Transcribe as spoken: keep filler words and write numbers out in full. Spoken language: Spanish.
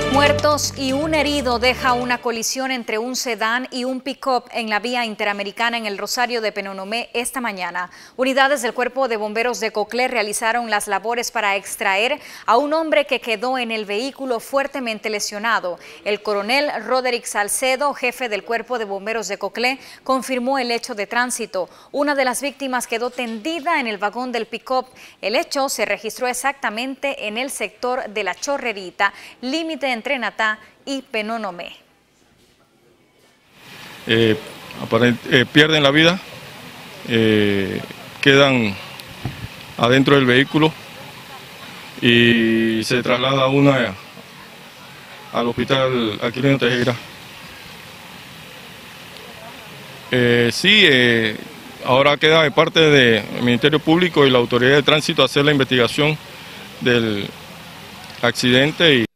Dos muertos y un herido deja una colisión entre un sedán y un pick-up en la vía interamericana en el Rosario de Penonomé esta mañana. Unidades del Cuerpo de Bomberos de Coclé realizaron las labores para extraer a un hombre que quedó en el vehículo fuertemente lesionado. El coronel Roderick Salcedo, jefe del Cuerpo de Bomberos de Coclé, confirmó el hecho de tránsito. Una de las víctimas quedó tendida en el vagón del pick-up. El hecho se registró exactamente en el sector de La Chorrerita, límite entre Natá y Penonomé. Eh, eh, pierden la vida, eh, quedan adentro del vehículo y se traslada una al hospital Aquilino Tejera. Eh, sí, eh, ahora queda de parte del Ministerio Público y la Autoridad de Tránsito hacer la investigación del accidente y